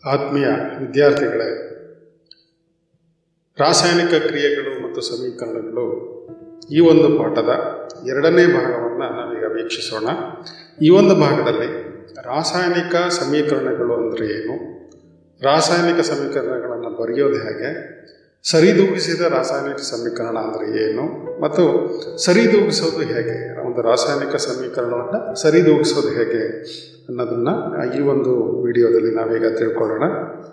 ಆತ್ಮೀಯ ವಿದ್ಯಾರ್ಥಿಗಳೇ, ರಾಸಾಯನಿಕ ಕ್ರಿಯೆಗಳು ಮತ್ತು ಸಮೀಕರಣಗಳು ಈ ಒಂದು ಪಾಠದ ಎರಡನೇ ಭಾಗವನ್ನು ನಾವೀಗ ವೀಕ್ಷಿಸೋಣ. ಈ ಒಂದು ಭಾಗದಲ್ಲಿ ರಾಸಾಯನಿಕ ಸಮೀಕರಣಗಳು ಅಂದರೆ ಏನು, ರಾಸಾಯನಿಕ ಸಮೀಕರಣಗಳನ್ನು ಬರೆಯೋದು ಹೇಗೆ, ಸರಿದೂಗಿಸಿದ ರಾಸಾಯನಿಕ ಸಮೀಕರಣ ಅಂದರೆ ಏನು ಮತ್ತು ಸರಿದೂಗಿಸೋದು ಹೇಗೆ, ಒಂದು ರಾಸಾಯನಿಕ ಸಮೀಕರಣವನ್ನು ಸರಿದೂಗಿಸೋದು ಹೇಗೆ ಅನ್ನೋದನ್ನು ಈ ಒಂದು ವಿಡಿಯೋದಲ್ಲಿ ನಾವೀಗ ತಿಳ್ಕೊಳ್ಳೋಣ.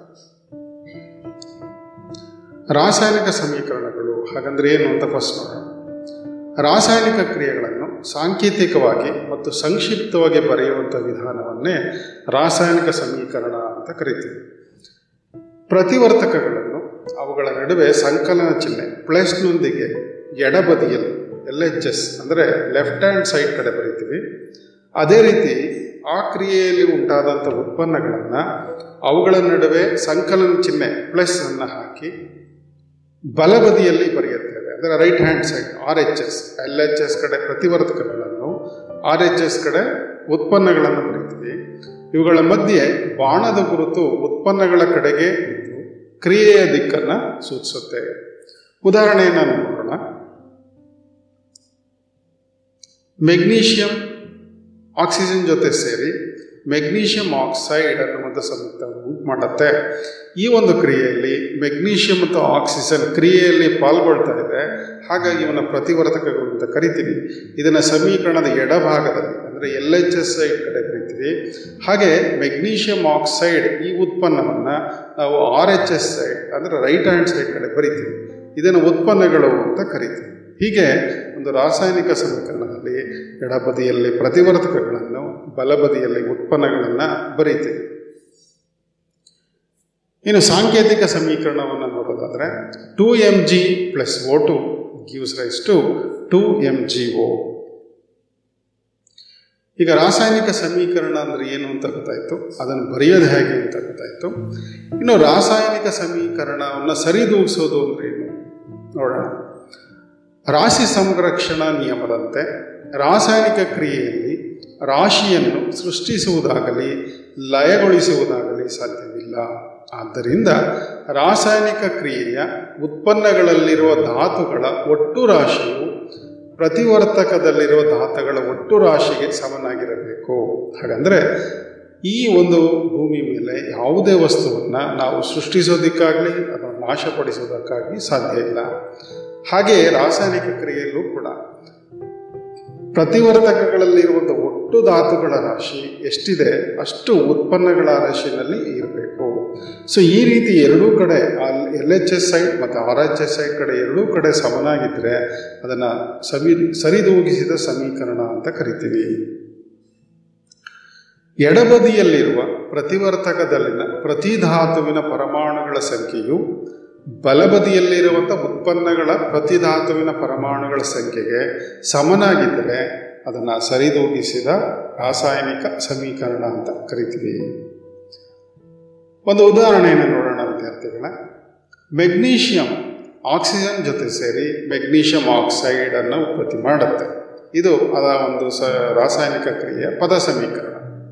ರಾಸಾಯನಿಕ ಸಮೀಕರಣಗಳು ಹಾಗಂದ್ರೆ ಏನು ಅಂತ ಫಸ್ಟ್ ನೋಡೋಣ. ರಾಸಾಯನಿಕ ಕ್ರಿಯೆಗಳನ್ನು ಸಾಂಕೇತಿಕವಾಗಿ ಮತ್ತು ಸಂಕ್ಷಿಪ್ತವಾಗಿ ಬರೆಯುವಂಥ ವಿಧಾನವನ್ನೇ ರಾಸಾಯನಿಕ ಸಮೀಕರಣ ಅಂತ ಕರಿತೀವಿ. ಪ್ರತಿವರ್ತಕಗಳನ್ನು ಅವುಗಳ ನಡುವೆ ಸಂಕಲನ ಚಿಹ್ನೆ ಪ್ಲಸ್ನೊಂದಿಗೆ ಎಡಬದಿಯಲ್ಲಿ LHS ಅಂದರೆ ಲೆಫ್ಟ್ ಹ್ಯಾಂಡ್ ಸೈಡ್ ಕಡೆ ಬರೀತೀವಿ. ಅದೇ ರೀತಿ ಆ ಕ್ರಿಯೆಯಲ್ಲಿ ಉಂಟಾದಂಥ ಉತ್ಪನ್ನಗಳನ್ನು ಅವುಗಳ ನಡುವೆ ಸಂಕಲನ ಚಿಹ್ನೆ ಪ್ಲಸ್ ಅನ್ನು ಹಾಕಿ ಬಲಬದಿಯಲ್ಲಿ ಬರೆಯುತ್ತೇವೆ. ಅಂದರೆ right hand side RHS, LHS ಕಡೆ ಪ್ರತಿವರ್ತಕಗಳನ್ನು, RHS ಕಡೆ ಉತ್ಪನ್ನಗಳನ್ನು ಬರೀತೀವಿ. ಇವುಗಳ ಮಧ್ಯೆ ಬಾಣದ ಗುರುತು ಉತ್ಪನ್ನಗಳ ಕಡೆಗೆ ಇದ್ದು ಕ್ರಿಯೆಯ ದಿಕ್ಕನ್ನು ಸೂಚಿಸುತ್ತೆ. ಉದಾಹರಣೆಯನ್ನು ನೋಡೋಣ. ಮೆಗ್ನೀಷಿಯಂ ಆಕ್ಸಿಜನ್ ಜೊತೆ ಸೇರಿ ಮೆಗ್ನೀಷಿಯಂ ಆಕ್ಸೈಡ್ ಅನ್ನುವಂಥ ಸಂಯುಕ್ತವನ್ನು ಉಂಟು ಮಾಡುತ್ತೆ. ಈ ಒಂದು ಕ್ರಿಯೆಯಲ್ಲಿ ಮೆಗ್ನೀಷಿಯಂ ಮತ್ತು ಆಕ್ಸಿಜನ್ ಕ್ರಿಯೆಯಲ್ಲಿ ಪಾಲ್ಗೊಳ್ತಾ ಇದೆ, ಹಾಗಾಗಿ ಇವನ್ನ ಪ್ರತಿವರ್ತಕಗಳು ಅಂತ ಕರಿತೀವಿ. ಇದನ್ನು ಸಮೀಕರಣದ ಎಡಭಾಗದಲ್ಲಿ ಅಂದರೆ LHS ಸೈಡ್ ಕಡೆ ಬರೀತೀವಿ. ಹಾಗೆ ಮೆಗ್ನೀಷಿಯಂ ಆಕ್ಸೈಡ್ ಈ ಉತ್ಪನ್ನವನ್ನು ನಾವು RHS ಸೈಡ್ ಅಂದರೆ ರೈಟ್ ಹ್ಯಾಂಡ್ ಸೈಡ್ ಕಡೆ ಬರೀತೀವಿ. ಇದನ್ನು ಉತ್ಪನ್ನಗಳು ಅಂತ ಕರಿತೀವಿ. ಹೀಗೆ ಒಂದು ರಾಸಾಯನಿಕ ಸಮೀಕರಣದಲ್ಲಿ ಎಡಬದಿಯಲ್ಲಿ ಪ್ರತಿವರ್ತಕಗಳನ್ನು, ಬಲಬದಿಯಲ್ಲಿ ಉತ್ಪನ್ನಗಳನ್ನು ಬರೀತೀವಿ. ಇನ್ನು ಸಾಂಕೇತಿಕ ಸಮೀಕರಣವನ್ನು ನೋಡೋದಾದರೆ 2mg + O2 gives rise to 2mgO. ಈಗ ರಾಸಾಯನಿಕ ಸಮೀಕರಣ ಅಂದರೆ ಏನು ಅಂತ ಗೊತ್ತಾಯಿತು, ಅದನ್ನು ಬರೆಯೋದು ಹೇಗೆ ಅಂತ ಗೊತ್ತಾಯಿತು. ಇನ್ನು ರಾಸಾಯನಿಕ ಸಮೀಕರಣವನ್ನು ಸರಿದೂಗಿಸೋದು ಅಂದರೆ ಏನು ನೋಡೋಣ. ರಾಶಿ ಸಂರಕ್ಷಣಾ ನಿಯಮದಂತೆ ರಾಸಾಯನಿಕ ಕ್ರಿಯೆಯಲ್ಲಿ ರಾಶಿಯನ್ನು ಸೃಷ್ಟಿಸುವುದಾಗಲಿ ಲಯಗೊಳಿಸುವುದಾಗಲಿ ಸಾಧ್ಯವಿಲ್ಲ. ಆದ್ದರಿಂದ ರಾಸಾಯನಿಕ ಕ್ರಿಯೆಯ ಉತ್ಪನ್ನಗಳಲ್ಲಿರುವ ಧಾತುಗಳ ಒಟ್ಟು ರಾಶಿಯು ಪ್ರತಿವರ್ತಕದಲ್ಲಿರುವ ಧಾತುಗಳ ಒಟ್ಟು ರಾಶಿಗೆ ಸಮನಾಗಿರಬೇಕು. ಹಾಗಂದರೆ ಈ ಒಂದು ಭೂಮಿ ಮೇಲೆ ಯಾವುದೇ ವಸ್ತುವನ್ನು ನಾವು ಸೃಷ್ಟಿಸೋದಕ್ಕಾಗಲಿ ಅಥವಾ ನಾಶಪಡಿಸೋದಕ್ಕಾಗಲಿ ಸಾಧ್ಯ ಇಲ್ಲ. ಹಾಗೆಯೇ ರಾಸಾಯನಿಕ ಕ್ರಿಯೆಯಲ್ಲೂ ಕೂಡ ಪ್ರತಿವರ್ತಕಗಳಲ್ಲಿರುವಂಥ ಒಟ್ಟು ಧಾತುಗಳ ರಾಶಿ ಎಷ್ಟಿದೆ ಅಷ್ಟು ಉತ್ಪನ್ನಗಳ ರಾಶಿಯಲ್ಲಿ ಇರಬೇಕು. ಸೊ ಈ ರೀತಿ ಎರಡೂ ಕಡೆ LHS ಸೈಡ್ ಮತ್ತು RHS ಸೈಡ್ ಕಡೆ ಎರಡೂ ಕಡೆ ಸಮನಾಗಿದ್ದರೆ ಅದನ್ನು ಸರಿದೂಗಿಸಿದ ಸಮೀಕರಣ ಅಂತ ಕರಿತೀವಿ. ಎಡಬದಿಯಲ್ಲಿರುವ ಪ್ರತಿವರ್ತಕದಲ್ಲಿನ ಪ್ರತಿ ಧಾತುವಿನ ಪರಮಾಣುಗಳ ಸಂಖ್ಯೆಯು ಬಲಬದಿಯಲ್ಲಿರುವಂಥ ಉತ್ಪನ್ನಗಳ ಪ್ರತಿ ಧಾತುವಿನ ಪರಮಾಣುಗಳ ಸಂಖ್ಯೆಗೆ ಸಮನಾಗಿದ್ದರೆ ಅದನ್ನು ಸರಿದೂಗಿಸಿದ ರಾಸಾಯನಿಕ ಸಮೀಕರಣ ಅಂತ ಕರಿತೀವಿ. ಒಂದು ಉದಾಹರಣೆಯನ್ನು ನೋಡೋಣ ವಿದ್ಯಾರ್ಥಿಗಳ. ಮೆಗ್ನೀಷಿಯಂ ಆಕ್ಸಿಜನ್ ಜೊತೆ ಸೇರಿ ಮೆಗ್ನೀಷಿಯಂ ಆಕ್ಸೈಡ್ ಅನ್ನು ಉತ್ಪತ್ತಿ ಮಾಡುತ್ತೆ. ಇದು ಅದರ ಒಂದು ರಾಸಾಯನಿಕ ಕ್ರಿಯೆಯ ಪದ ಸಮೀಕರಣ.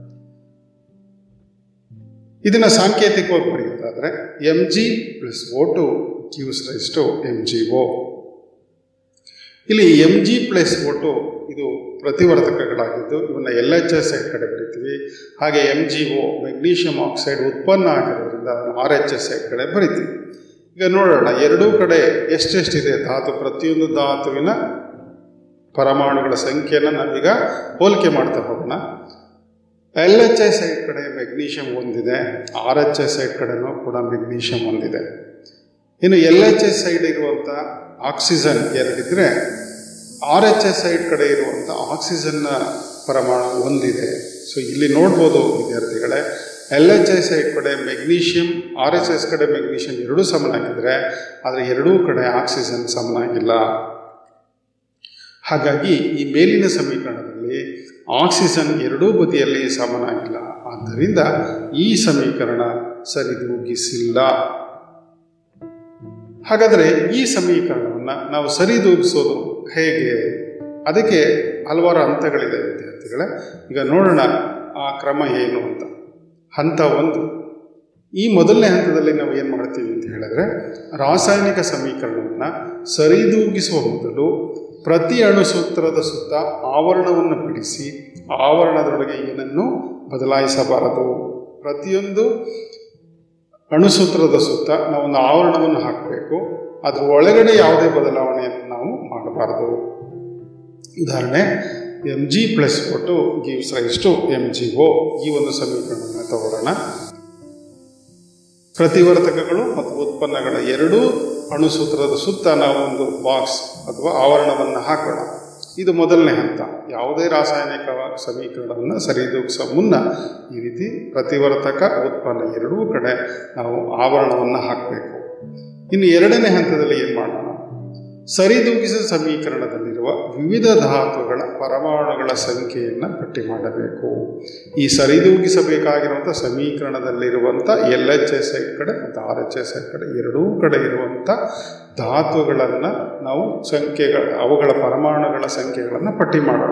ಇದನ್ನು ಸಾಂಕೇತಿಕವಾಗಿ ಬರೆಯುವುದಾದರೆ Mg + O2 gives rise to MgO. ಇಲ್ಲಿ Mg + O2 ಇದು ಪ್ರತಿವರ್ತಕಗಳಾಗಿದ್ದು ಇವನ್ನ LHS ಸೈಡ್ ಕಡೆ ಬರೀತೀವಿ. ಹಾಗೆ MgO ಮೆಗ್ನೀಷಿಯಂ ಆಕ್ಸೈಡ್ ಉತ್ಪನ್ನ ಆಗಿರೋದ್ರಿಂದ RHS ಸೈಡ್ ಕಡೆ ಬರೀತೀವಿ. ಈಗ ನೋಡೋಣ ಎರಡೂ ಕಡೆ ಎಷ್ಟೆಷ್ಟಿದೆ ಧಾತು, ಪ್ರತಿಯೊಂದು ಧಾತುವಿನ ಪರಮಾಣುಗಳ ಸಂಖ್ಯೆಯನ್ನು ನಾವೀಗ ಹೋಲಿಕೆ ಮಾಡ್ತಾ ಹೋಗೋಣ. LHS ಸೈಡ್ ಕಡೆ ಮೆಗ್ನೀಷಿಯಂ ಒಂದಿದೆ, RHS ಸೈಡ್ ಕಡೆನೂ ಕೂಡ ಮೆಗ್ನೀಷಿಯಂ ಒಂದಿದೆ. ಇನ್ನು LHS ಸೈಡ್ ಇರುವಂಥ ಆಕ್ಸಿಜನ್ ಎರಡಿದ್ರೆ RHS ಸೈಡ್ ಕಡೆ ಇರುವಂಥ ಆಕ್ಸಿಜನ್ನ ಪರಮಾಣು ಒಂದಿದೆ. ಸೊ ಇಲ್ಲಿ ನೋಡ್ಬೋದು ವಿದ್ಯಾರ್ಥಿಗಳೇ, LHS ಸೈಡ್ ಕಡೆ ಮೆಗ್ನೀಷಿಯಂ, RHS ಕಡೆ ಮೆಗ್ನೀಷಿಯಂ ಎರಡೂ ಸಮನಾಗಿದ್ದರೆ ಆದರೆ ಎರಡೂ ಕಡೆ ಆಕ್ಸಿಜನ್ ಸಮನಾಗಿಲ್ಲ. ಹಾಗಾಗಿ ಈ ಮೇಲಿನ ಸಮೀಕರಣದಲ್ಲಿ ಆಕ್ಸಿಜನ್ ಎರಡೂ ಬದಿಯಲ್ಲಿ ಸಮನಾಗಿಲ್ಲ. ಆದ್ದರಿಂದ ಈ ಸಮೀಕರಣ ಸರಿದೂಗಿಸಿಲ್ಲ. ಹಾಗಾದರೆ ಈ ಸಮೀಕರಣವನ್ನು ನಾವು ಸರಿದೂಗಿಸೋದು ಹೇಗೆ? ಅದಕ್ಕೆ ಹಲವಾರು ಹಂತಗಳಿದೆ ವಿದ್ಯಾರ್ಥಿಗಳೇ. ಈಗ ನೋಡೋಣ ಆ ಕ್ರಮ ಏನು ಅಂತ. ಹಂತ 1, ಈ ಮೊದಲನೇ ಹಂತದಲ್ಲಿ ನಾವು ಏನು ಮಾಡ್ತೀವಿ ಅಂತ ಹೇಳಿದ್ರೆ, ರಾಸಾಯನಿಕ ಸಮೀಕರಣವನ್ನು ಸರಿದೂಗಿಸುವ ಮೊದಲು ಪ್ರತಿ ಅಣುಸೂತ್ರದ ಸುತ್ತ ಆವರಣವನ್ನು ಬಿಡಿಸಿ ಆವರಣದೊಳಗೆ ಏನನ್ನು ಬದಲಾಯಿಸಬಾರದು. ಪ್ರತಿಯೊಂದು ಅಣುಸೂತ್ರದ ಸುತ್ತ ನಾವೊಂದು ಆವರಣವನ್ನು ಹಾಕಬೇಕು. ಅದರ ಒಳಗಡೆ ಯಾವುದೇ ಬದಲಾವಣೆಯನ್ನು ನಾವು ಮಾಡಬಾರದು. ಉದಾಹರಣೆ, mg + O2 gives rise to MgO. ಈ ಒಂದು ಸಮೀಕರಣವನ್ನು ತಗೊಳ್ಳೋಣ. ಪ್ರತಿವರ್ತಕಗಳು ಮತ್ತು ಉತ್ಪನ್ನಗಳ ಎರಡೂ ಅಣುಸೂತ್ರದ ಸುತ್ತ ನಾವು ಒಂದು ಬಾಕ್ಸ್ ಅಥವಾ ಆವರಣವನ್ನು ಹಾಕೋಣ. ಇದು ಮೊದಲನೇ ಹಂತ. ಯಾವುದೇ ರಾಸಾಯನಿಕ ಸಮೀಕರಣವನ್ನು ಸರಿದೂಗಿಸುವ ಮುನ್ನ ಈ ರೀತಿ ಪ್ರತಿವರ್ತಕ ಉತ್ಪನ್ನ ಎರಡೂ ಕಡೆ ನಾವು ಆವರಣವನ್ನು ಹಾಕಬೇಕು. ಇನ್ನು ಎರಡನೇ ಹಂತದಲ್ಲಿ ಏನು ಮಾಡೋಣ? ಸರಿದೂಗಿಸಿದ ಸಮೀಕರಣದಲ್ಲಿರುವ ವಿವಿಧ ಧಾತುಗಳ ಪರಮಾಣುಗಳ ಸಂಖ್ಯೆಯನ್ನು ಪಟ್ಟಿ ಮಾಡಬೇಕು. ಈ ಸರಿದೂಗಿಸಬೇಕಾಗಿರುವಂಥ ಸಮೀಕರಣದಲ್ಲಿರುವಂಥ LHS ಕಡೆ ಮತ್ತು RHS ಕಡೆ ಎರಡೂ ಕಡೆ ಇರುವಂಥ ಧಾತುಗಳನ್ನು ನಾವು ಅವುಗಳ ಪರಮಾಣುಗಳ ಸಂಖ್ಯೆಗಳನ್ನು ಪಟ್ಟಿ ಮಾಡೋಣ.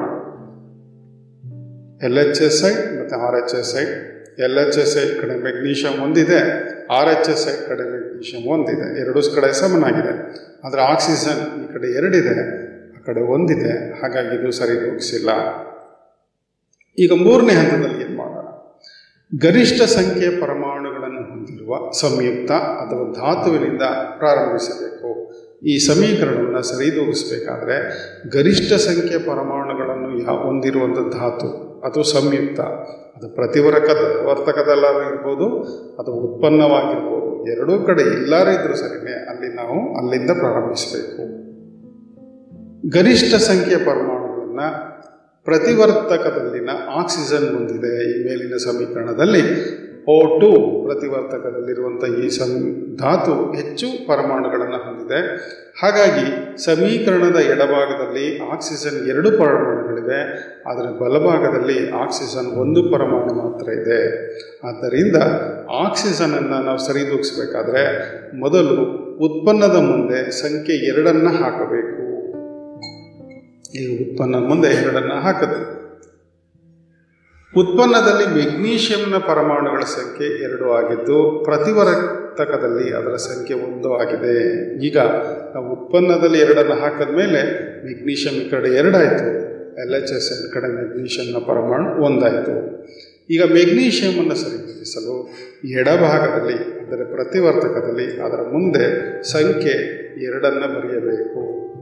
LHS ಮತ್ತು RHS. LHS ಕಡೆ ಮೆಗ್ನೀಷಿಯಂ ಒಂದಿದೆ, RHS ಕಡೆ ಮೆಗ್ನೀಷಿಯಂ ಒಂದಿದೆ. ಎರಡೂ ಕಡೆ ಸಮನಾಗಿದೆ. ಆದರೆ ಆಕ್ಸಿಜನ್ ಈ ಕಡೆ ಎರಡಿದೆ, ಆ ಕಡೆ ಒಂದಿದೆ. ಹಾಗಾಗಿ ಇದು ಸರಿದೂಗಿಸಿಲ್ಲ. ಈಗ ಮೂರನೇ ಹಂತದಲ್ಲಿ ಏನು ಮಾಡೋಣ? ಗರಿಷ್ಠ ಸಂಖ್ಯೆಯ ಪರಮಾಣುಗಳನ್ನು ಹೊಂದಿರುವ ಸಂಯುಕ್ತ ಅಥವಾ ಧಾತುವಿನಿಂದ ಪ್ರಾರಂಭಿಸಬೇಕು. ಈ ಸಮೀಕರಣವನ್ನು ಸರಿದೂಗಿಸಬೇಕಾದ್ರೆ ಗರಿಷ್ಠ ಸಂಖ್ಯೆಯ ಪರಮಾಣುಗಳನ್ನು ಹೊಂದಿರುವಂಥ ಧಾತು ಅಥವಾ ಸಂಯುಕ್ತ, ಅದು ಪ್ರತಿವರ್ತಕದಲ್ಲಾಗಿರ್ಬೋದು ಅಥವಾ ಉತ್ಪನ್ನವಾಗಿರ್ಬೋದು, ಎರಡೂ ಕಡೆ ಎಲ್ಲರೂ ಇದ್ರೂ ಸರಿನೇ ಅಲ್ಲಿಂದ ಪ್ರಾರಂಭಿಸಬೇಕು. ಗರಿಷ್ಠ ಸಂಖ್ಯೆಯ ಪರಮಾಣುಗಳನ್ನು ಪ್ರತಿವರ್ತಕದಲ್ಲಿನ ಆಕ್ಸಿಜನ್ ಹೊಂದಿದೆ. ಈ ಮೇಲಿನ ಸಮೀಕರಣದಲ್ಲಿ O2 ಪ್ರತಿವರ್ತಕದಲ್ಲಿರುವಂಥ ಈ ಧಾತು ಹೆಚ್ಚು ಪರಮಾಣುಗಳನ್ನು ಹೊಂದಿದೆ. ಹಾಗಾಗಿ ಸಮೀಕರಣದ ಎಡಭಾಗದಲ್ಲಿ ಆಕ್ಸಿಜನ್ 2 ಪರಮಾಣುಗಳಿವೆ, ಆದರೆ ಬಲಭಾಗದಲ್ಲಿ ಆಕ್ಸಿಜನ್ 1 ಪರಮಾಣು ಮಾತ್ರ ಇದೆ. ಆದ್ದರಿಂದ ಆಕ್ಸಿಜನನ್ನು ನಾವು ಸರಿದೂಗಿಸಬೇಕಾದ್ರೆ ಮೊದಲು ಉತ್ಪನ್ನದ ಮುಂದೆ ಸಂಖ್ಯೆ 2 ಹಾಕಬೇಕು. ಈ ಉತ್ಪನ್ನದ ಮುಂದೆ 2 ಹಾಕಬೇಕು. ಉತ್ಪನ್ನದಲ್ಲಿ ಮೆಗ್ನೀಷಿಯಂನ ಪರಮಾಣುಗಳ ಸಂಖ್ಯೆ 2 ಆಗಿದ್ದು ಪ್ರತಿವರ್ತಕದಲ್ಲಿ ಅದರ ಸಂಖ್ಯೆ 1 ಆಗಿದೆ. ಈಗ ನಾವು ಉತ್ಪನ್ನದಲ್ಲಿ 2 ಹಾಕಿದ ಮೇಲೆ ಮೆಗ್ನೀಷಿಯಂ ಈ ಕಡೆ 2 ಆಯಿತು, LHS ಕಡೆ ಮೆಗ್ನೀಷಿಯಂನ ಪರಮಾಣು 1 ಆಯಿತು. ಈಗ ಮೆಗ್ನೀಷಿಯಮನ್ನು ಸರಿದೂಗಿಸಲು ಎಡಭಾಗದಲ್ಲಿ ಅಂದರೆ ಪ್ರತಿವರ್ತಕದಲ್ಲಿ ಅದರ ಮುಂದೆ ಸಂಖ್ಯೆ 2 ಬರೆಯಬೇಕು.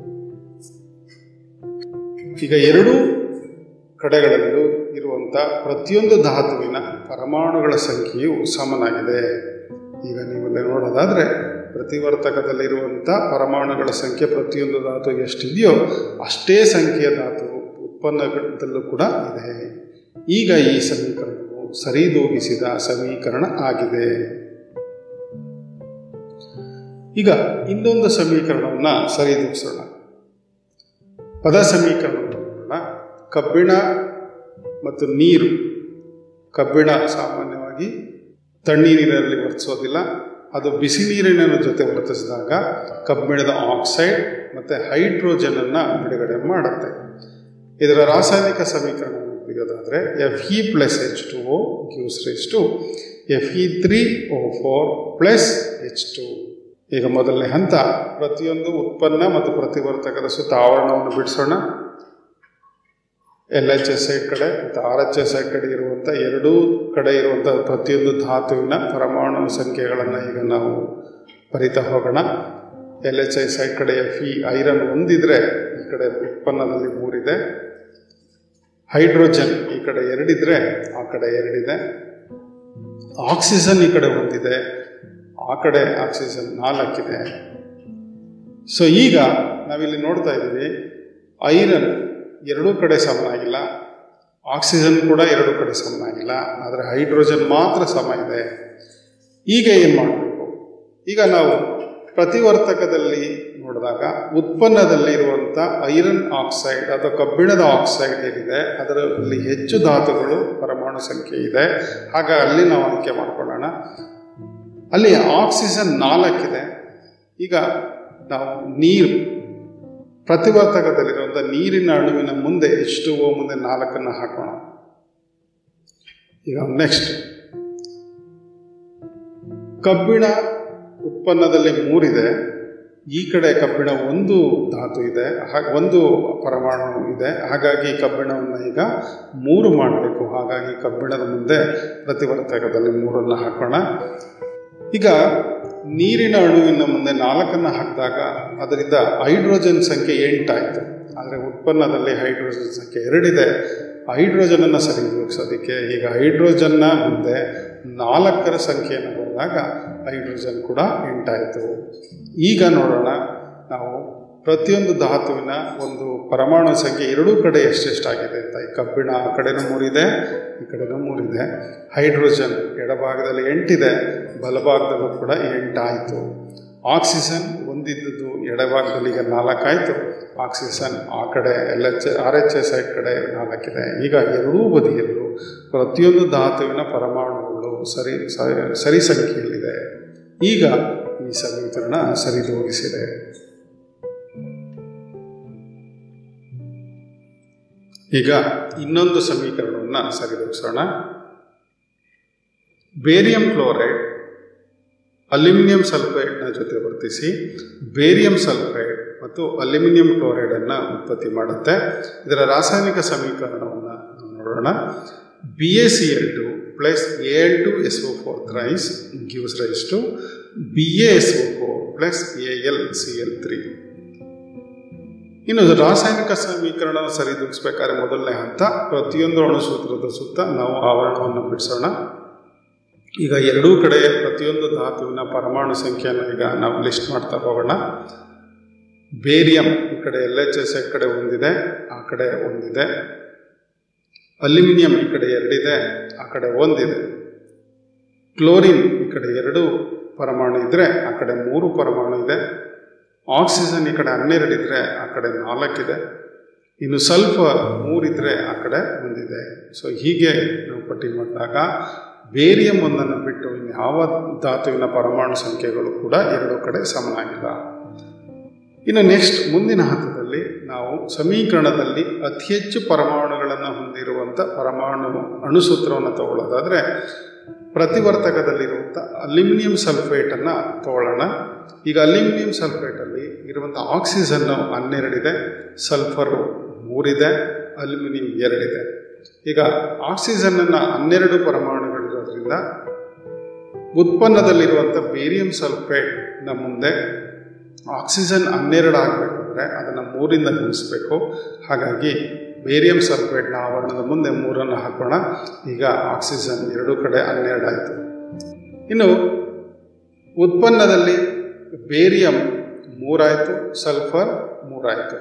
ಈಗ ಎರಡೂ ಕಡೆಗಳಲ್ಲೂ ಇರುವಂಥ ಪ್ರತಿಯೊಂದು ಧಾತುವಿನ ಪರಮಾಣುಗಳ ಸಂಖ್ಯೆಯು ಸಮನಾಗಿದೆ. ಈಗ ನೀವೆಲ್ಲ ನೋಡೋದಾದರೆ ಪ್ರತಿವರ್ತಕದಲ್ಲಿರುವಂಥ ಪರಮಾಣುಗಳ ಸಂಖ್ಯೆ ಪ್ರತಿಯೊಂದು ಧಾತು ಎಷ್ಟಿದೆಯೋ ಅಷ್ಟೇ ಸಂಖ್ಯೆಯ ಧಾತು ಉತ್ಪನ್ನದಲ್ಲೂ ಕೂಡ ಇದೆ. ಈಗ ಈ ಸಮೀಕರಣವು ಸರಿದೂಗಿಸಿದ ಸಮೀಕರಣ ಆಗಿದೆ. ಈಗ ಇನ್ನೊಂದು ಸಮೀಕರಣವನ್ನು ಸರಿದೂಗಿಸೋಣ. ಪದ ಸಮೀಕರಣವನ್ನು ನೋಡೋಣ. ಕಬ್ಬಿಣ ಮತ್ತು ನೀರು. ಕಬ್ಬಿಣ ಸಾಮಾನ್ಯವಾಗಿ ತಣ್ಣೀರಿನಲ್ಲಿ ವರ್ತಿಸೋದಿಲ್ಲ, ಅದು ಬಿಸಿ ನೀರಿನ ಜೊತೆ ವರ್ತಿಸಿದಾಗ ಕಬ್ಬಿಣದ ಆಕ್ಸೈಡ್ ಮತ್ತು ಹೈಡ್ರೋಜನನ್ನು ಬಿಡುಗಡೆ ಮಾಡುತ್ತೆ. ಇದರ ರಾಸಾಯನಿಕ ಸಮೀಕರಣವನ್ನು ಬರೆಯೋದಾದರೆ Fe + H2O gives rise to Fe3O4 + H2. ಈಗ ಮೊದಲನೇ ಹಂತ, ಪ್ರತಿಯೊಂದು ಉತ್ಪನ್ನ ಮತ್ತು ಪ್ರತಿವರ್ತಕದ ಸುತ್ತ ಆವರಣವನ್ನು ಬಿಡಿಸೋಣ. LHS ಕಡೆ ಮತ್ತು RHS ಕಡೆ ಇರುವಂಥ ಎರಡೂ ಕಡೆ ಇರುವಂಥ ಪ್ರತಿಯೊಂದು ಧಾತುವಿನ ಪರಮಾಣು ಸಂಖ್ಯೆಗಳನ್ನು ಈಗ ನಾವು ಬರಿತಾ ಹೋಗೋಣ. LHS ಕಡೆ Fe ಐರನ್ ಒಂದಿದ್ರೆ ಈ ಕಡೆ ಉತ್ಪನ್ನದಲ್ಲಿ 3 ಇದೆ. ಹೈಡ್ರೋಜನ್ ಈ ಕಡೆ 2 ಇದ್ರೆ ಆ ಕಡೆ 2 ಇದೆ. ಆಕ್ಸಿಜನ್ ಈ ಕಡೆ 1 ಇದೆ, ಆ ಕಡೆ ಆಕ್ಸಿಜನ್ 4 ಇದೆ. ಸೊ ಈಗ ನಾವಿಲ್ಲಿ ನೋಡ್ತಾ ಇದ್ದೀವಿ, ಐರನ್ ಎರಡೂ ಕಡೆ ಸಮನಾಗಿಲ್ಲ, ಆಕ್ಸಿಜನ್ ಕೂಡ ಎರಡೂ ಕಡೆ ಸಮನಾಗಿಲ್ಲ, ಆದರೆ ಹೈಡ್ರೋಜನ್ ಮಾತ್ರ ಸಮ ಇದೆ. ಈಗ ಏನು ಮಾಡಬೇಕು? ಈಗ ನಾವು ಪ್ರತಿವರ್ತಕದಲ್ಲಿ ನೋಡಿದಾಗ ಉತ್ಪನ್ನದಲ್ಲಿ ಇರುವಂಥ ಐರನ್ ಆಕ್ಸೈಡ್ ಅಥವಾ ಕಬ್ಬಿಣದ ಆಕ್ಸೈಡ್ ಏನಿದೆ ಅದರಲ್ಲಿ ಹೆಚ್ಚು ಧಾತುಗಳು ಪರಮಾಣು ಸಂಖ್ಯೆ ಇದೆ. ಹಾಗಾಗಿ ಅಲ್ಲಿ ನಾವು ಆಯ್ಕೆ ಮಾಡ್ಕೊಳ್ಳೋಣ. ಅಲ್ಲಿ ಆಕ್ಸಿಜನ್ 4 ಇದೆ. ಈಗ ನಾವು ನೀರು ಪ್ರತಿವರ್ತಕದಲ್ಲಿರುವಂಥ ನೀರಿನ ಅಣುವಿನ ಮುಂದೆ H2O ಮುಂದೆ 4 ಹಾಕೋಣ. ಈಗ ನೆಕ್ಸ್ಟ್ ಕಬ್ಬಿಣ ಉತ್ಪನ್ನದಲ್ಲಿ 3 ಇದೆ, ಈ ಕಡೆ ಕಬ್ಬಿಣ ಒಂದು ಧಾತು ಇದೆ, ಒಂದು ಪರಮಾಣು ಇದೆ. ಹಾಗಾಗಿ ಕಬ್ಬಿಣವನ್ನು ಈಗ 3 ಮಾಡಬೇಕು. ಹಾಗಾಗಿ ಕಬ್ಬಿಣದ ಮುಂದೆ ಪ್ರತಿವರ್ತಕದಲ್ಲಿ 3 ಹಾಕೋಣ. ಈಗ ನೀರಿನ ಅಣುವಿನ ಮುಂದೆ 4 ಹಾಕಿದಾಗ ಅದರಿಂದ ಹೈಡ್ರೋಜನ್ ಸಂಖ್ಯೆ 8 ಆಯಿತು. ಆದರೆ ಉತ್ಪನ್ನದಲ್ಲಿ ಹೈಡ್ರೋಜನ್ ಸಂಖ್ಯೆ 2 ಇದೆ. ಹೈಡ್ರೋಜನನ್ನು ಸರಿದೂಗಿಸೋದಕ್ಕೆ ಈಗ ಹೈಡ್ರೋಜನ್ನ ಮುಂದೆ 4 ಸಂಖ್ಯೆಯನ್ನು ಬಂದಾಗ ಹೈಡ್ರೋಜನ್ ಕೂಡ 8 ಆಯಿತು. ಈಗ ನೋಡೋಣ ನಾವು ಪ್ರತಿಯೊಂದು ಧಾತುವಿನ ಒಂದು ಪರಮಾಣು ಸಂಖ್ಯೆ ಎರಡೂ ಕಡೆ ಎಷ್ಟೆಷ್ಟಾಗಿದೆ ಅಂತ. ಈ ಕಬ್ಬಿಣ ಆ ಕಡೆನೂ 3 ಇದೆ, ಈ ಕಡೆನೂ 3 ಇದೆ. ಹೈಡ್ರೋಜನ್ ಎಡಭಾಗದಲ್ಲಿ 8 ಇದೆ, ಬಲಭಾಗದಲ್ಲೂ ಕೂಡ 8 ಆಯಿತು. ಆಕ್ಸಿಜನ್ ಒಂದಿದ್ದದ್ದು ಎಡಭಾಗದಲ್ಲಿ ಈಗ 4 ಆಯಿತು. ಆಕ್ಸಿಜನ್ ಆ ಕಡೆ RHS ಸೈಡ್ ಕಡೆ 4 ಇದೆ. ಈಗ ಎರಡೂ ಬದಿಯಲ್ಲೂ ಪ್ರತಿಯೊಂದು ಧಾತುವಿನ ಪರಮಾಣುಗಳು ಸರಿ ಸಂಖ್ಯೆಯಲ್ಲಿದೆ. ಈಗ ಈ ಸಮೀಕರಣ ಸರಿದೂಗಿಸಿದೆ. ಈಗ ಇನ್ನೊಂದು ಸಮೀಕರಣವನ್ನು ಸರಿದೂಗಿಸೋಣ. ಬೇರಿಯಂ ಕ್ಲೋರೈಡ್ ಅಲ್ಯೂಮಿನಿಯಂ ಸಲ್ಫೈಡ್ನ ಜೊತೆ ವರ್ತಿಸಿ ಬೇರಿಯಂ ಸಲ್ಫೈಡ್ ಮತ್ತು ಅಲ್ಯೂಮಿನಿಯಂ ಕ್ಲೋರೈಡನ್ನು ಉತ್ಪತ್ತಿ ಮಾಡುತ್ತೆ. ಇದರ ರಾಸಾಯನಿಕ ಸಮೀಕರಣವನ್ನು ನೋಡೋಣ. BaCl2 plus Al2SO4 thrice gives rise to BaSO4 plus AlCl3. ಇನ್ನು ರಾಸಾಯನಿಕ ಸಮೀಕರಣ ಸರಿದೂಗಿಸಬೇಕಾದ್ರೆ ಮೊದಲನೇ ಹಂತ ಪ್ರತಿಯೊಂದು ಅಣುಸೂತ್ರದ ಸುತ್ತ ನಾವು ಆವರಣವನ್ನು ಬಿಡಿಸೋಣ. ಈಗ ಎರಡೂ ಕಡೆ ಪ್ರತಿಯೊಂದು ಧಾತುವಿನ ಪರಮಾಣು ಸಂಖ್ಯೆಯನ್ನು ಈಗ ನಾವು ಲಿಸ್ಟ್ ಮಾಡ್ತಾ ಹೋಗೋಣ. ಬೇರಿಯಂ ಈ ಕಡೆ LHS ಸೈಡ್ ಕಡೆ 1 ಇದೆ, ಆ ಕಡೆ 1 ಇದೆ. ಅಲ್ಯೂಮಿನಿಯಂ ಈ ಕಡೆ 2 ಇದೆ, ಆ ಕಡೆ 1 ಇದೆ. ಕ್ಲೋರಿನ್ ಈ ಕಡೆ 2 ಪರಮಾಣು ಇದ್ದರೆ ಆ ಕಡೆ 3 ಪರಮಾಣು ಇದೆ. ಆಕ್ಸಿಜನ್ ಈ ಕಡೆ 12 ಇದ್ದರೆ ಆ ಕಡೆ 4 ಇದೆ. ಇನ್ನು ಸಲ್ಫರ್ 3 ಇದ್ದರೆ ಆ ಕಡೆ 1 ಇದೆ. ಸೊ ಹೀಗೆ ನಾವು ಪಟ್ಟಿ ಮಾಡಿದಾಗ ಬೇರಿಯಂ ಒಂದನ್ನು ಬಿಟ್ಟು ಯಾವ ಧಾತುವಿನ ಪರಮಾಣು ಸಂಖ್ಯೆಗಳು ಕೂಡ ಎರಡೂ ಕಡೆ ಸಮನಾಗಿಲ್ಲ. ಇನ್ನು ನೆಕ್ಸ್ಟ್ ಮುಂದಿನ ಹಂತದಲ್ಲಿ ನಾವು ಸಮೀಕರಣದಲ್ಲಿ ಅತಿ ಹೆಚ್ಚು ಪರಮಾಣುಗಳನ್ನು ಹೊಂದಿರುವಂಥ ಪರಮಾಣು ಅಣುಸೂತ್ರವನ್ನು ತಗೊಳ್ಳೋದಾದರೆ ಪ್ರತಿವರ್ತಕದಲ್ಲಿರುವಂಥ ಅಲ್ಯೂಮಿನಿಯಂ ಸಲ್ಫೇಟನ್ನು ತಗೊಳ್ಳೋಣ. ಈಗ ಅಲ್ಯೂಮಿನಿಯಂ ಸಲ್ಫೇಟಲ್ಲಿ ಇರುವಂಥ ಆಕ್ಸಿಜನ್ನು 12 ಇದೆ, ಸಲ್ಫರು 3 ಇದೆ, ಅಲ್ಯೂಮಿನಿಯಂ 2 ಇದೆ. ಈಗ ಆಕ್ಸಿಜನ್ನನ್ನು 12 ಪರಮಾಣುಗಳಿರೋದ್ರಿಂದ ಉತ್ಪನ್ನದಲ್ಲಿರುವಂಥ ಬೇರಿಯಂ ಸಲ್ಫೇಟ್ನ ಮುಂದೆ ಆಕ್ಸಿಜನ್ 12 ಆಗಬೇಕಂದ್ರೆ ಅದನ್ನು 3ರಿಂದ ಗುಣಿಸಬೇಕು. ಹಾಗಾಗಿ ಬೇರಿಯಂ ಸಲ್ಫೇಟ್ನ ಆವರಣದ ಮುಂದೆ 3 ಹಾಕೋಣ. ಈಗ ಆಕ್ಸಿಜನ್ ಎರಡೂ ಕಡೆ 12 ಆಯಿತು. ಇನ್ನು ಉತ್ಪನ್ನದಲ್ಲಿ ಬೇರಿಯಂ 3 ಆಯಿತು, ಸಲ್ಫರ್ 3 ಆಯಿತು.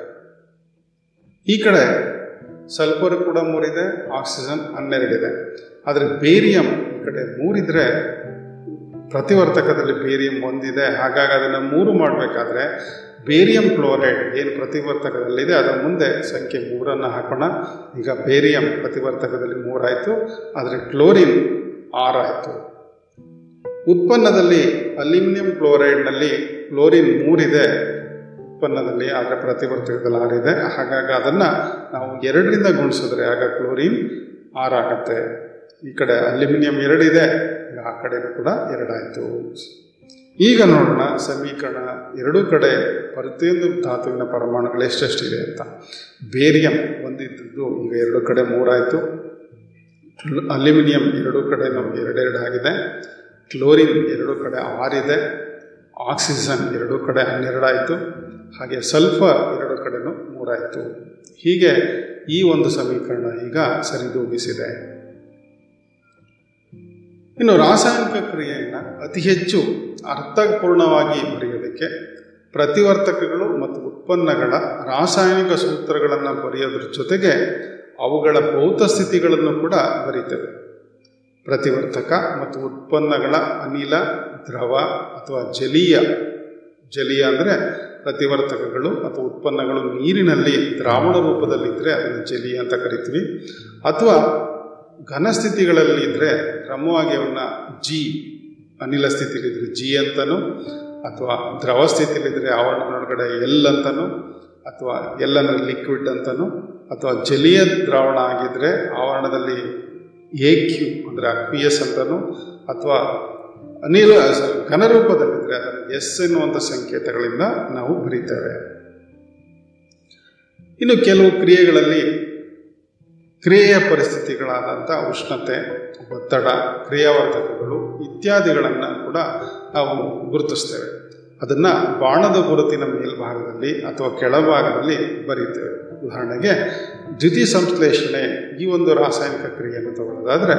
ಈ ಕಡೆ ಸಲ್ಫರ್ ಕೂಡ 3 ಇದೆ, ಆಕ್ಸಿಜನ್ 12 ಇದೆ. ಆದರೆ ಬೇರಿಯಂ ಈ ಕಡೆ 3 ಇದ್ದರೆ ಪ್ರತಿವರ್ತಕದಲ್ಲಿ ಬೇರಿಯಂ 1 ಇದೆ. ಹಾಗಾಗಿ ಅದನ್ನು 3 ಮಾಡಬೇಕಾದ್ರೆ ಬೇರಿಯಂ ಕ್ಲೋರೈಡ್ ಏನು ಪ್ರತಿವರ್ತಕದಲ್ಲಿದೆ ಅದರ ಮುಂದೆ ಸಂಖ್ಯೆ 3 ಹಾಕೋಣ. ಈಗ ಬೇರಿಯಂ ಪ್ರತಿವರ್ತಕದಲ್ಲಿ 3 ಆಯಿತು, ಆದರೆ ಕ್ಲೋರಿನ್ 6 ಆಯಿತು. ಉತ್ಪನ್ನದಲ್ಲಿ ಅಲ್ಯೂಮಿನಿಯಂ ಕ್ಲೋರೈಡ್ನಲ್ಲಿ ಕ್ಲೋರಿನ್ 3 ಇದೆ ಉತ್ಪನ್ನದಲ್ಲಿ, ಆದರೆ ಪ್ರತಿವರ್ತಕದಲ್ಲಿ 6 ಇದೆ. ಹಾಗಾಗಿ ಅದನ್ನು ನಾವು 2ರಿಂದ ಗುಣಿಸಿದ್ರೆ ಆಗ ಕ್ಲೋರಿನ್ 6 ಆಗುತ್ತೆ. ಈ ಕಡೆ ಅಲ್ಯೂಮಿನಿಯಂ 2 ಇದೆ, ಆ ಕಡೆನೂ ಕೂಡ 2 ಆಯಿತು. ಈಗ ನೋಡೋಣ ಸಮೀಕರಣ ಎರಡೂ ಕಡೆ ಪ್ರತಿಯೊಂದು ಧಾತುವಿನ ಪರಮಾಣುಗಳು ಎಷ್ಟೆಷ್ಟಿದೆ ಅಂತ. ಬೇರಿಯಂ ಒಂದಿದ್ದದ್ದು ಈಗ 2 ಕಡೆ 3 ಆಯಿತು. ಅಲ್ಯೂಮಿನಿಯಂ 2 ಕಡೆ 2 ಆಗಿದೆ. ಕ್ಲೋರಿನ್ 2 ಕಡೆ 6 ಇದೆ. ಆಕ್ಸಿಜನ್ 2 ಕಡೆ 12 ಆಯಿತು. ಹಾಗೆ ಸಲ್ಫರ್ 2 ಕಡೆನೂ 3 ಆಯಿತು. ಹೀಗೆ ಈ ಒಂದು ಸಮೀಕರಣ ಈಗ ಸರಿದೂಗಿಸಿದೆ. ಇನ್ನು ರಾಸಾಯನಿಕ ಕ್ರಿಯೆಯನ್ನು ಅತಿ ಹೆಚ್ಚು ಅರ್ಥಪೂರ್ಣವಾಗಿ ಬರೆಯೋದಕ್ಕೆ ಪ್ರತಿವರ್ತಕಗಳು ಮತ್ತು ಉತ್ಪನ್ನಗಳ ರಾಸಾಯನಿಕ ಸೂತ್ರಗಳನ್ನು ಬರೆಯೋದ್ರ ಜೊತೆಗೆ ಅವುಗಳ ಭೌತ ಸ್ಥಿತಿಗಳನ್ನು ಕೂಡ ಬರೀತೇವೆ. ಪ್ರತಿವರ್ತಕ ಮತ್ತು ಉತ್ಪನ್ನಗಳ ಅನಿಲ, ದ್ರವ ಅಥವಾ ಜಲೀಯ ಅಂದರೆ ಪ್ರತಿವರ್ತಕಗಳು ಅಥವಾ ಉತ್ಪನ್ನಗಳು ನೀರಿನಲ್ಲಿ ದ್ರಾವಣ ರೂಪದಲ್ಲಿದ್ದರೆ ಅದನ್ನು ಜಲೀಯ ಅಂತ ಕರಿತೀವಿ. ಅಥವಾ ಘನ ಸ್ಥಿತಿಗಳಲ್ಲಿದ್ದರೆ ಕ್ರಮವಾಗಿ ಅವನ್ನ ಅನಿಲ ಸ್ಥಿತಿಲಿದ್ರೆ G ಅಂತನೂ, ಅಥವಾ ದ್ರವ ಸ್ಥಿತಿಲಿದ್ರೆ ಆವರಣದೊಳಗಡೆ L ಅಂತನೂ, ಅಥವಾ L ಅಂದರೆ ಲಿಕ್ವಿಡ್ ಅಂತನೂ, ಅಥವಾ ಜಲೀಯ ದ್ರಾವಣ ಆಗಿದ್ದರೆ ಆವರಣದಲ್ಲಿ AQ ಅಂದರೆ ಅಕ್ವಿಯಸ್ ಅಂತನೂ, ಅಥವಾ ಘನರೂಪದಲ್ಲಿದ್ದರೆ ಅದನ್ನು ಎಸ್ ಎನ್ನುವಂಥ ಸಂಕೇತಗಳಿಂದ ನಾವು ಬರೀತೇವೆ. ಇನ್ನು ಕೆಲವು ಕ್ರಿಯೆಗಳಲ್ಲಿ ಕ್ರಿಯೆಯ ಪರಿಸ್ಥಿತಿಗಳಾದಂಥ ಉಷ್ಣತೆ, ಒತ್ತಡ, ಕ್ರಿಯಾವರ್ಧಕಗಳು ಇತ್ಯಾದಿಗಳನ್ನು ಕೂಡ ನಾವು ಗುರುತಿಸ್ತೇವೆ. ಅದನ್ನು ಬಾಣದ ಗುರುತಿನ ಮೇಲ್ಭಾಗದಲ್ಲಿ ಅಥವಾ ಕೆಳಭಾಗದಲ್ಲಿ ಬರೀತೇವೆ. ಉದಾಹರಣೆಗೆ ದ್ಯುತಿ ಸಂಶ್ಲೇಷಣೆ ಈ ಒಂದು ರಾಸಾಯನಿಕ ಕ್ರಿಯೆಯನ್ನು ತಗೊಳ್ಳೋದಾದರೆ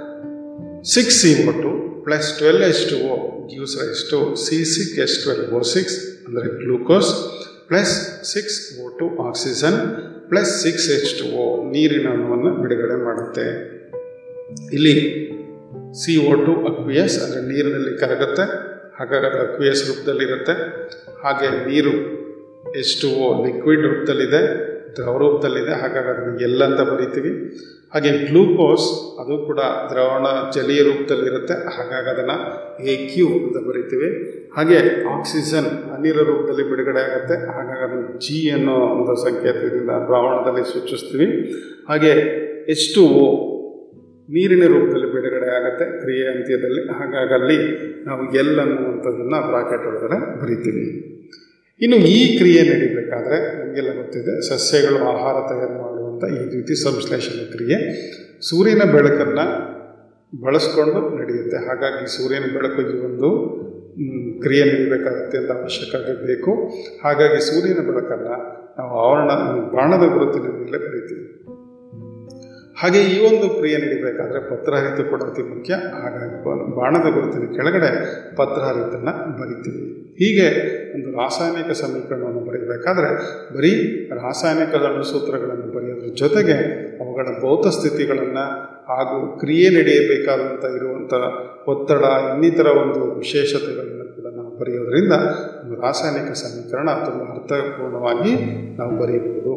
6CO2 + 12H2O gives rise to C6H12O6 ಅಂದರೆ glucose plus 6O2 oxygen plus 6H2O ನೀರಿನ ಅಣುವನ್ನು ಬಿಡುಗಡೆ ಮಾಡುತ್ತೆ. ಇಲ್ಲಿ CO2 ಅಕ್ವಿಯಸ್ ಅಂದರೆ ನೀರಿನಲ್ಲಿ ಕರಗುತ್ತೆ, ಹಾಗಾಗಿ ಅದು ಅಕ್ವಿಯಸ್ ರೂಪದಲ್ಲಿರುತ್ತೆ. ಹಾಗೆ ನೀರು H2O ಲಿಕ್ವಿಡ್ ರೂಪದಲ್ಲಿದೆ, ದ್ರವ ರೂಪದಲ್ಲಿದೆ, ಹಾಗಾಗಿ ಅದನ್ನು ಎಲ್ ಅಂತ ಬರೀತೀವಿ. ಹಾಗೆ ಗ್ಲೂಕೋಸ್ ಅದು ಕೂಡ ದ್ರವಣ ಜಲೀಯ ರೂಪದಲ್ಲಿರುತ್ತೆ, ಹಾಗಾಗಿ ಅದನ್ನು AQ ಅಂತ ಬರೀತೀವಿ. ಹಾಗೆ ಆಕ್ಸಿಜನ್ ಅನಿಲ ರೂಪದಲ್ಲಿ ಬಿಡುಗಡೆ ಆಗುತ್ತೆ, ಹಾಗಾಗಿ ಅದನ್ನು G ಅನ್ನೋ ಒಂದು ಸಂಕೇತದಿಂದ ದ್ರಾವಣದಲ್ಲಿ ಸೂಚಿಸ್ತೀವಿ. ಹಾಗೆ H2O ನೀರಿನ ರೂಪದಲ್ಲಿ ಬಿಡುಗಡೆ ಆಗುತ್ತೆ ಕ್ರಿಯೆ ಅಂತ್ಯದಲ್ಲಿ, ಹಾಗಾಗಿ ಅಲ್ಲಿ ನಾವು ಎಲ್ ಅನ್ನುವಂಥದ್ದನ್ನು ಬ್ರಾಕೆಟ್ ಒಳಗಡೆ ಬರಿತೀವಿ. ಇನ್ನು ಈ ಕ್ರಿಯೆ ನಡೀಬೇಕಾದ್ರೆ ನಮಗೆಲ್ಲ ಗೊತ್ತಿದೆ, ಸಸ್ಯಗಳು ಆಹಾರ ತಯಾರು ಮಾಡುವಂಥ ಈ ದ್ಯುತಿ ಸಂಶ್ಲೇಷಣೆ ಕ್ರಿಯೆ ಸೂರ್ಯನ ಬೆಳಕನ್ನು ಬಳಸ್ಕೊಂಡು ನಡೆಯುತ್ತೆ. ಹಾಗಾಗಿ ಸೂರ್ಯನ ಬೆಳಕು ಈ ಒಂದು ಕ್ರಿಯೆ ನಡೀಬೇಕಾಗುತ್ತೆ ಅಂತ ಅವಶ್ಯಕತೆ ಬೇಕು. ಹಾಗಾಗಿ ಸೂರ್ಯನ ಬೆಳಕನ್ನು ನಾವು ಬಾಣದ ಗುರುತಿನ ಮೇಲೆ ಬರಿತೀವಿ. ಹಾಗೆ ಈ ಒಂದು ಕ್ರಿಯೆ ನಡೀಬೇಕಾದ್ರೆ ಪತ್ರಹರಿತ ಕೂಡ ಅತಿ ಮುಖ್ಯ, ಹಾಗಾಗಿ ಬಾಣದ ಗುರುತಿನ ಕೆಳಗಡೆ ಪತ್ರಹರಿತನ್ನು ಬರಿತೀವಿ. ಹೀಗೆ ಒಂದು ರಾಸಾಯನಿಕ ಸಮೀಕರಣವನ್ನು ಬರೀಬೇಕಾದ್ರೆ ಬರೀ ರಾಸಾಯನಿಕ ಅಣುಸೂತ್ರಗಳನ್ನು ಬರೆಯೋದ್ರ ಜೊತೆಗೆ ಅವುಗಳ ಭೌತ ಸ್ಥಿತಿಗಳನ್ನು ಹಾಗೂ ಕ್ರಿಯೆ ನಡೆಯಬೇಕಾದಂಥ ಇರುವಂಥ ಒತ್ತಡ ಇನ್ನಿತರ ಒಂದು ವಿಶೇಷತೆಗಳನ್ನು ಕೂಡ ನಾವು ಬರೆಯೋದ್ರಿಂದ ಒಂದು ರಾಸಾಯನಿಕ ಸಮೀಕರಣ ತುಂಬ ಅರ್ಥಪೂರ್ಣವಾಗಿ ನಾವು ಬರೆಯಬಹುದು.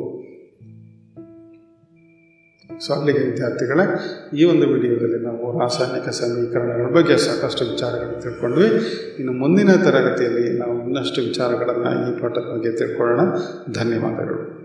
ಸೊ ಅಲ್ಲಿಗೆ ವಿದ್ಯಾರ್ಥಿಗಳೇ, ಈ ಒಂದು ವಿಡಿಯೋದಲ್ಲಿ ನಾವು ರಾಸಾಯನಿಕ ಸಮೀಕರಣಗಳ ಬಗ್ಗೆ ಸಾಕಷ್ಟು ವಿಚಾರಗಳನ್ನು ತಿಳ್ಕೊಂಡ್ವಿ. ಇನ್ನು ಮುಂದಿನ ತರಗತಿಯಲ್ಲಿ ನಾವು ಇನ್ನಷ್ಟು ವಿಚಾರಗಳನ್ನು ಈ ಪಾಠದ ಬಗ್ಗೆ ತಿಳ್ಕೊಳ್ಳೋಣ. ಧನ್ಯವಾದಗಳು.